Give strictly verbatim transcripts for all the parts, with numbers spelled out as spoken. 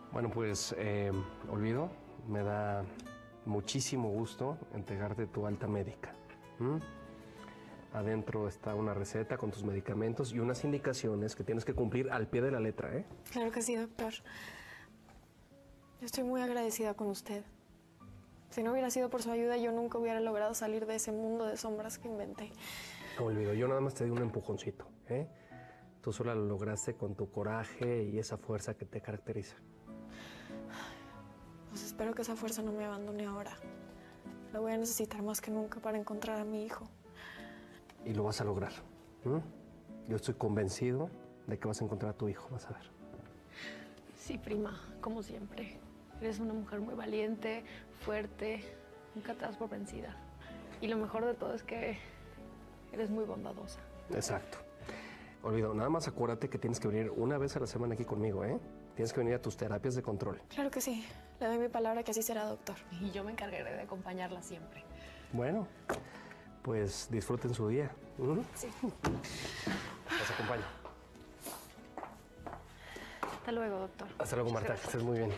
Bueno, pues, eh, Olvido, me da muchísimo gusto entregarte tu alta médica. ¿Mm? Adentro está una receta con tus medicamentos y unas indicaciones que tienes que cumplir al pie de la letra, ¿eh? Claro que sí, doctor. Yo estoy muy agradecida con usted. Si no hubiera sido por su ayuda, yo nunca hubiera logrado salir de ese mundo de sombras que inventé. No Olvido, yo nada más te di un empujoncito, ¿eh? Tú sola lo lograste con tu coraje y esa fuerza que te caracteriza. Pues espero que esa fuerza no me abandone ahora. La voy a necesitar más que nunca para encontrar a mi hijo. Y lo vas a lograr. ¿Mm? Yo estoy convencido de que vas a encontrar a tu hijo, vas a ver. Sí, prima, como siempre. Eres una mujer muy valiente, fuerte, nunca te das por vencida. Y lo mejor de todo es que eres muy bondadosa. Exacto. Olvido, nada más acuérdate que tienes que venir una vez a la semana aquí conmigo, ¿eh? Tienes que venir a tus terapias de control. Claro que sí. Le doy mi palabra que así será, doctor. Y yo me encargaré de acompañarla siempre. Bueno, pues disfruten su día. ¿Mm? Sí. Los acompaño. Hasta luego, doctor. Hasta luego, Marta, que estés muy bien.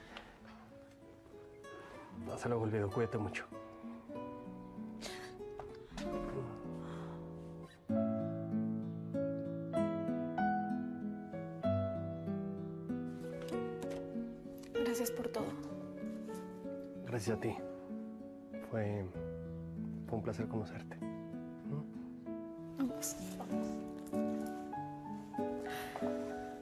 Hasta luego, Olvido, cuídate mucho. Gracias por todo. Gracias a ti. Fue, fue un placer conocerte. Vamos, vamos.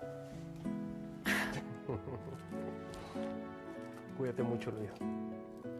Cuídate mucho, Olvido.